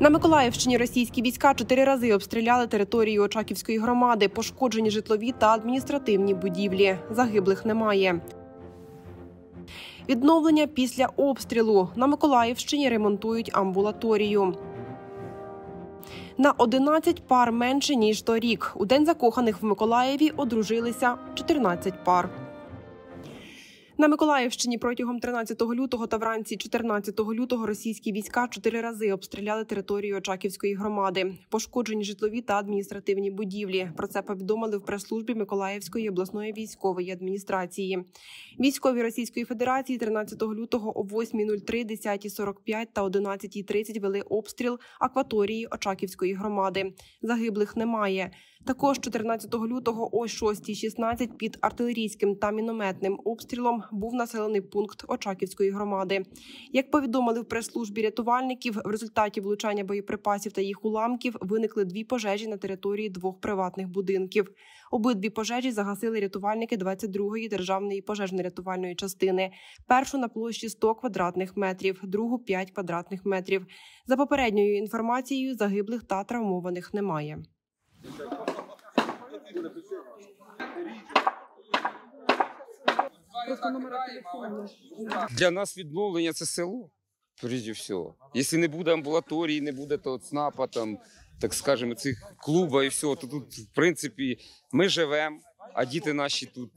На Миколаївщині російські війська 4 рази обстріляли територію Очаківської громади. Пошкоджені житлові та адміністративні будівлі. Загиблих немає. Відновлення після обстрілу. На Миколаївщині ремонтують амбулаторію. На 11 пар менше, ніж торік. У День закоханих в Миколаєві одружилися 14 пар. На Миколаївщині протягом 13 лютого та вранці 14 лютого російські війська 4 рази обстріляли територію Очаківської громади. Пошкоджені житлові та адміністративні будівлі. Про це повідомили в прес-службі Миколаївської обласної військової адміністрації. Військові Російської Федерації 13 лютого о 8:03, 10:45 та 11:30 вели обстріл акваторії Очаківської громади. Загиблих немає. Також 14 лютого о 6:16 під артилерійським та мінометним обстрілом був населений пункт Очаківської громади. Як повідомили в прес-службі рятувальників, в результаті влучання боєприпасів та їх уламків виникли 2 пожежі на території 2 приватних будинків. Обидві пожежі загасили рятувальники 22-ї державної пожежно-рятувальної частини. Першу на площі 100 квадратних метрів, другу – 5 квадратних метрів. За попередньою інформацією, загиблих та травмованих немає. Для нас відновлення – це село, прежде всього. Якщо не буде амбулаторії, не буде того ЦНАПа, там, так скажемо, цих клубів і всього, то тут, в принципі, ми живемо, а діти наші тут.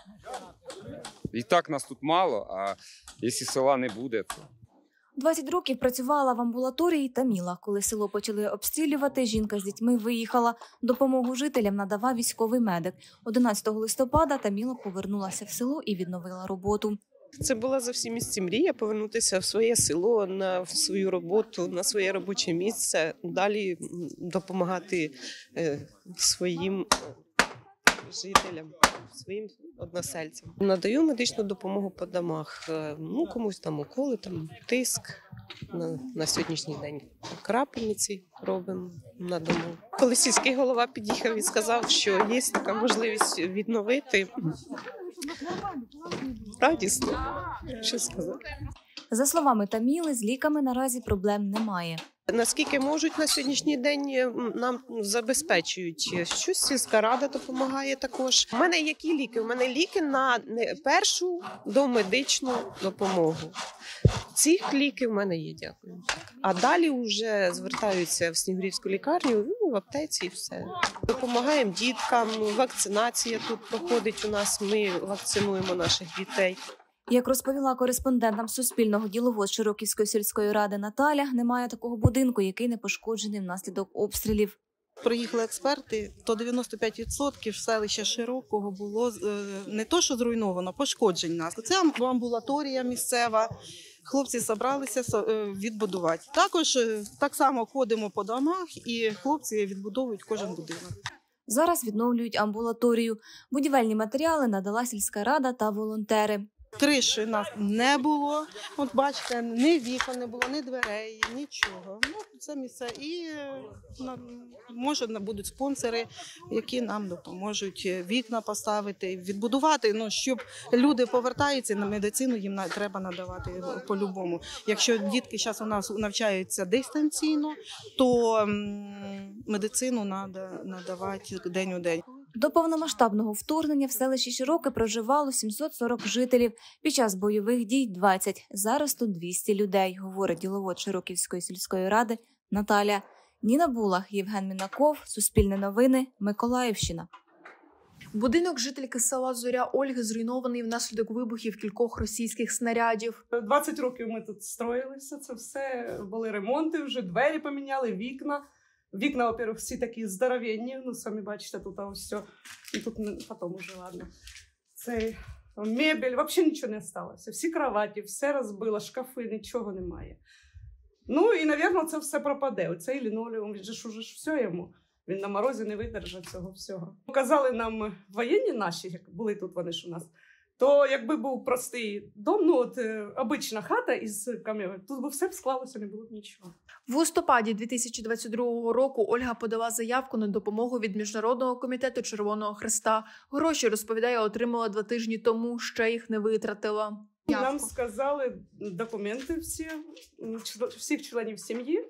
І так нас тут мало, а якщо села не буде, то... 20 років працювала в амбулаторії Таміла. Коли село почали обстрілювати, жінка з дітьми виїхала. Допомогу жителям надавав військовий медик. 11 листопада Таміла повернулася в село і відновила роботу. Це була зовсім місці мрія повернутися в своє село, на свою роботу, на своє робоче місце, далі допомагати своїм жителям, своїм односельцям. Надаю медичну допомогу по домах. Комусь там уколи, там тиск. На сьогоднішній день крапельниці робимо на дому. Коли сільський голова під'їхав і сказав, що є така можливість відновити, радісно, що сказати. За словами Таміли, з ліками наразі проблем немає. Наскільки можуть на сьогоднішній день нам забезпечують. Щось сільська рада допомагає також. У мене які ліки? У мене ліки на першу домедичну допомогу. Цих ліків в мене є, дякую. А далі вже звертаються в Снігурівську лікарню, в аптеці і все. Допомагаємо діткам, вакцинація тут проходить у нас, ми вакцинуємо наших дітей. Як розповіла кореспондентам Суспільного діловод Широківської сільської ради Наталя, немає такого будинку, який не пошкоджений внаслідок обстрілів. Приїхали експерти, то 95% селища Широкого було не то, що зруйновано, пошкоджень нас. Це амбулаторія місцева, хлопці зібралися відбудувати. Також так само ходимо по домах і хлопці відбудовують кожен будинок. Зараз відновлюють амбулаторію. Будівельні матеріали надала сільська рада та волонтери. Криші у нас не було. От бачите, ні вікон не було, ні дверей, нічого. Це місце. І може будуть спонсори, які нам допоможуть вікна поставити, відбудувати, щоб люди повертаються на медицину, їм треба надавати по-любому. Якщо дітки зараз у нас навчаються дистанційно, то медицину треба надавати день у день. До повномасштабного вторгнення в селищі Широке проживало 740 жителів. Під час бойових дій – 20. Зараз тут 200 людей, говорить діловод Широківської сільської ради Наталя. Ніна Булах, Євген Мінаков, Суспільне новини, Миколаївщина. Будинок жительки села Зоря Ольги зруйнований внаслідок вибухів кількох російських снарядів. 20 років ми тут строїлися, це все, були ремонти, вже двері поміняли, вікна. Вікна, во-первых, всі такі здоровенні, самі бачите, тут все, і тут потім уже, ладно. Це мебель, взагалі нічого не залишилося. Всі кроваті, все розбило, шкафи, нічого немає. І, мабуть, це все пропаде. Оцей лінолеум, він же ж уже все йому. Він на морозі не видержить цього всього. Показали нам воєнні наші, як були тут вони ж у нас, то якби був простий дом, обична хата із каміння, тут би все б склалося, не було б нічого. В листопаді 2022 року Ольга подала заявку на допомогу від Міжнародного комітету Червоного Хреста. Гроші, розповідає, отримала 2 тижні тому, ще їх не витратила. Нам сказали документи всіх членів сім'ї,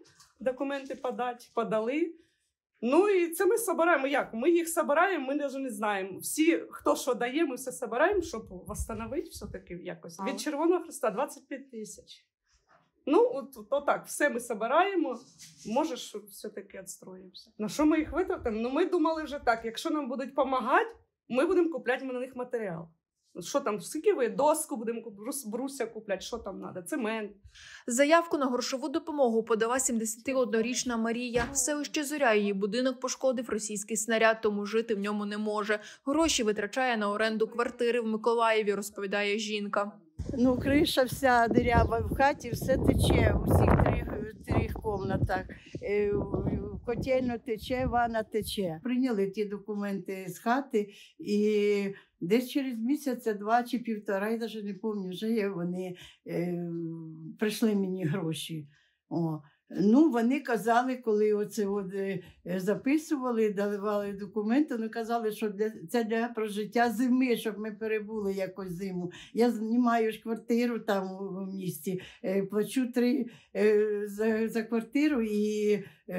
документи подати, подали. Ну і це ми збираємо. Як? Ми їх збираємо, ми навіть не знаємо. Всі, хто що дає, ми все збираємо, щоб встановити все-таки якось. Від Червоного Хреста 25 тисяч. Ну, от так, все ми збираємо, може, що все-таки відстроїмося. На що ми їх витратимо? Ну, ми думали вже так, якщо нам будуть допомагати, ми будемо купляти на них матеріал. Що там, скільки ви? Доску будемо бруся купляти, що там треба, цемент. Заявку на грошову допомогу подала 71-річна Марія. В селищі Зоря її будинок пошкодив російський снаряд, тому жити в ньому не може. Гроші витрачає на оренду квартири в Миколаєві, розповідає жінка. Ну, криша вся дирява в хаті, все тече у всіх трьох кімнатах. Котельно тече, ванна тече. Прийняли ті документи з хати і десь через місяця-два чи півтора, я навіть не пам'ятаю, вже вони прийшли мені гроші. О. Ну, вони казали, коли оце записували, давали документи, вони казали, що це для прожиття зими, щоб ми перебули якось зиму. Я знімаю ж квартиру там у місті, плачу 3 за квартиру і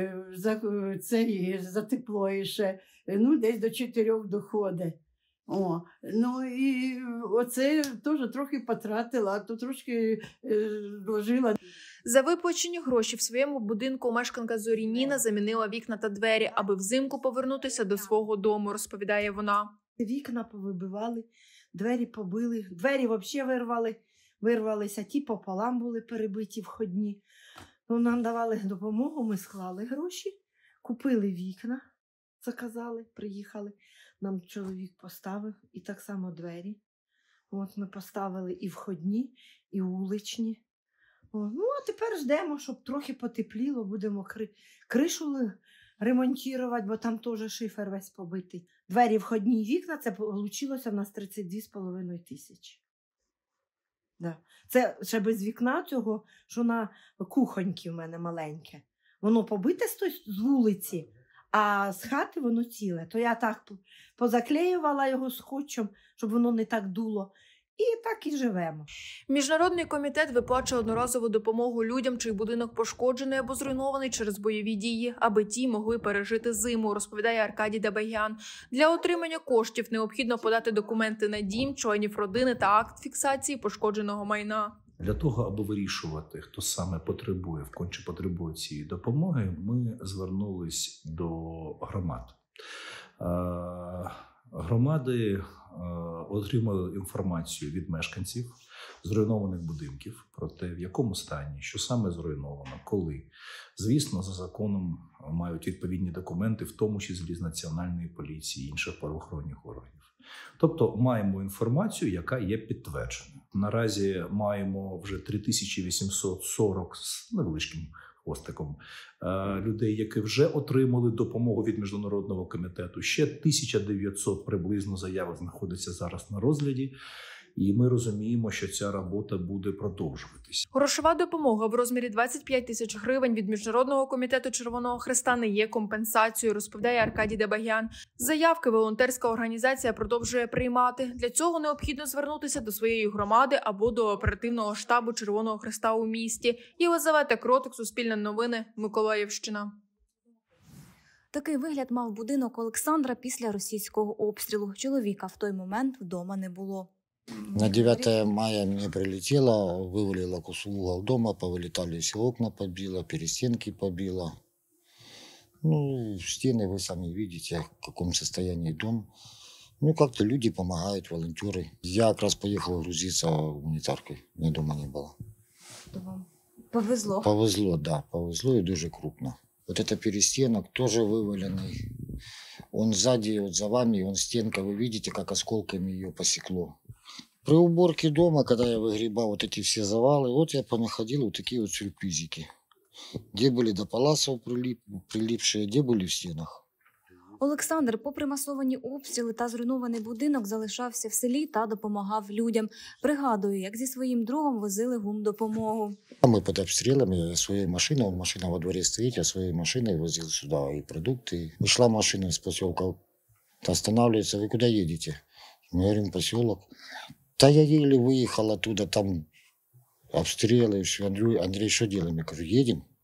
за тепло і ще, ну, десь до 4 доходить. О, ну і оце теж трохи потратила, а то трошки вложила. За виплачені гроші в своєму будинку мешканка Зорі Ніна замінила вікна та двері, аби взимку повернутися до свого дому, розповідає вона. Вікна повибивали, двері побили, двері взагалі вирвалися, ті пополам були перебиті входні. Ну, нам давали допомогу, ми склали гроші, купили вікна, заказали, приїхали. Нам чоловік поставив і так само двері. От ми поставили і входні, і вуличні. Ну, а тепер ждемо, щоб трохи потепліло, будемо кришу ремонтувати, бо там теж шифер весь побитий. Двері входні і вікна, це вийшло в нас 32,5 тисячі. Да. Це ще без вікна цього, що на кухоньки в мене маленьке. Воно побите з вулиці, а з хати воно ціле. То я так позаклеювала його скотчем, щоб воно не так дуло. І так і живемо. Міжнародний комітет виплачує одноразову допомогу людям, чий будинок пошкоджений або зруйнований через бойові дії, аби ті могли пережити зиму, розповідає Аркадій Дабагян. Для отримання коштів необхідно подати документи на дім, членів родини та акт фіксації пошкодженого майна. Для того, аби вирішувати, хто саме потребує, вконче потребує цієї допомоги, ми звернулись до громад. Громади отримали інформацію від мешканців зруйнованих будинків про те, в якому стані, що саме зруйновано, коли. Звісно, за законом мають відповідні документи, в тому числі з Національної поліції і інших правоохоронних органів. Тобто маємо інформацію, яка є підтвердженою. Наразі маємо вже 3840 з невеличким хвостиком людей, які вже отримали допомогу від Міжнародного комітету. Ще 1900 приблизно заявок знаходиться зараз на розгляді. І ми розуміємо, що ця робота буде продовжуватися. Грошова допомога в розмірі 25 тисяч гривень від Міжнародного комітету Червоного Хреста не є компенсацією, розповідає Аркадій Дабагян. Заявки волонтерська організація продовжує приймати. Для цього необхідно звернутися до своєї громади або до оперативного штабу Червоного Хреста у місті. Єлизавета Кротик, Суспільне новини, Миколаївщина. Такий вигляд мав будинок Олександра після російського обстрілу. Чоловіка в той момент вдома не було. На 9 мая мне прилетело, вывалило угол дома, повылетали все окна, побило, перестенки побило. Ну, стены вы сами видите, в каком состоянии дом. Ну, как-то люди помогают, волонтеры. Я как раз поехал грузиться гуманитаркой, мне дома не было. Повезло? Повезло, да, повезло и дуже крупно. Вот это перестенок тоже вываленный. Он сзади, вот за вами, он стенка, вы видите, как осколками ее посекло. При уборке дома, когда я выгребал вот эти все завалы, вот я понаходил вот такие вот сюрпризики. Где были до паласов прилипшие, где были в стенах. Олександр, попри масовані обстріли та зруйнований будинок, залишався в селі та допомагав людям. Пригадую, як зі своїм другом возили гумдопомогу. Мы под обстрелами своей машиной, машина во дворе стоит, я своей машиной возил сюда и продукты. Вышла машина из поселка, останавливается, вы куда едете? Мы говорим, поселок. Да я еле выехал оттуда, там обстрелы, все. Андрей, что делаем? Я говорю, едем.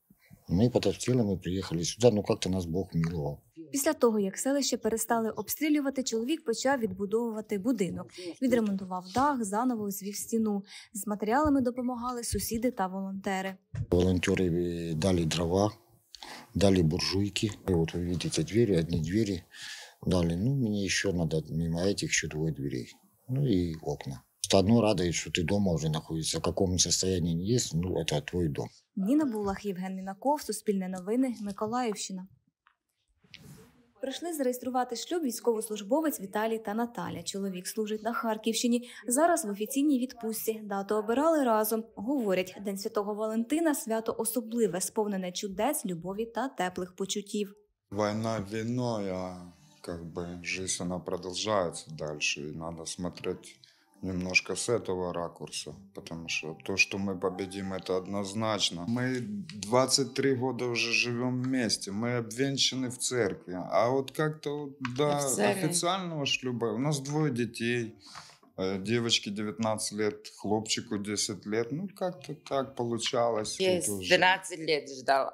Мы потопили, мы приехали сюда, ну как-то нас Бог миловал. Після того, як селище перестали обстрілювати, чоловік почав відбудовувати будинок. Відремонтував дах, заново звів стіну. З матеріалами допомагали сусіди та волонтери. Волонтеры дали дрова, дали буржуйки. И вот вы видите двери, одни двери дали. Ну, мне еще надо мимо этих еще 2 дверей. Ну и окна. Одно радует, что ты дома уже находишься. В каком состоянии не есть, ну это твой дом. Ніна Булах, Євген Мінаков, Суспільне новини, Миколаївщина. Прийшли зареєструвати шлюб військовослужбовець Віталій та Наталя. Чоловік служить на Харківщині. Зараз в офіційній відпустці. Дату обирали разом. Говорять, День Святого Валентина – свято особливе, сповнене чудес, любові та теплих почуттів. Война войной, а как бы жизнь она продолжается дальше. И надо смотреть немножко с этого ракурса, потому что то, что мы победим, это однозначно. Мы 23 года уже живем вместе, мы обвенчаны в церкви, а вот как-то до официального шлюба у нас 2 детей, девочке 19 лет, хлопчику 10 лет, ну как-то так получалось. Я 12 лет ждала,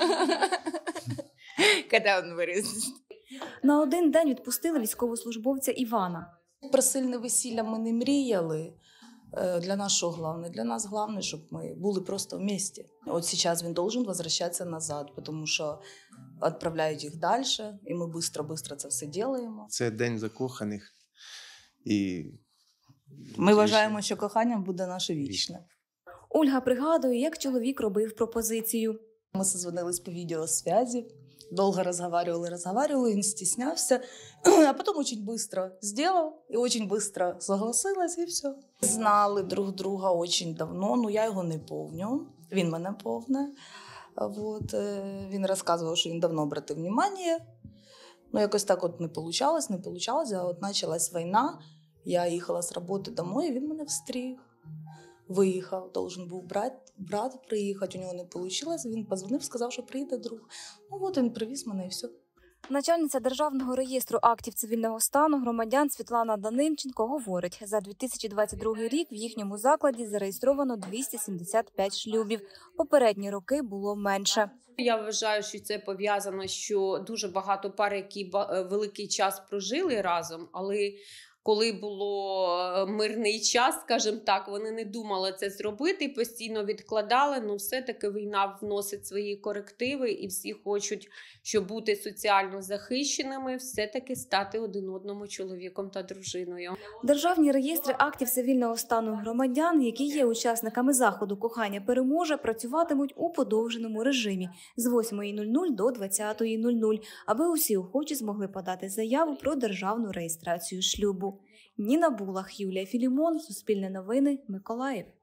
когда он вырос. На один день відпустили військовослужбовця Івана. Про сильне весілля ми не мріяли. Для нас що головне? Для нас головне, щоб ми були просто в місті. От зараз він должен возвращатися назад, тому що відправляють їх далі, і ми швидко це все робимо. Це день закоханих. І ми вважаємо, що кохання буде наше вічне. Ольга пригадує, як чоловік робив пропозицію. Ми созвонились по відеосвязі. Долго разговаривали, він стеснявся, а потом очень быстро сделал и очень быстро согласилась, и все. Знали друг друга очень давно, но я його не помню, він мене помне. Вот. Він розказував, що він давно обратив увагу, но якось так от не получалось, а от почалась війна, я їхала з роботи домой, і він мене встрів. Виїхав, должен був брат приїхати, у нього не вийшло, він подзвонив, сказав, що приїде друг. Ну от він привіз мене і все. Начальниця Державного реєстру актів цивільного стану громадян Світлана Данильченко говорить, за 2022 рік в їхньому закладі зареєстровано 275 шлюбів. Попередні роки було менше. Я вважаю, що це пов'язано, що дуже багато пар, які великий час прожили разом, але коли було мирний час, скажімо так, вони не думали це зробити, постійно відкладали, але все-таки війна вносить свої корективи і всі хочуть, щоб бути соціально захищеними, все-таки стати один одному чоловіком та дружиною. Державні реєстри актів цивільного стану громадян, які є учасниками заходу «Кохання переможе», працюватимуть у подовженому режимі з 8:00 до 20:00, аби усі охочі змогли подати заяву про державну реєстрацію шлюбу. Ніна Булах, Юлія Філімон, Суспільне новини, Миколаїв.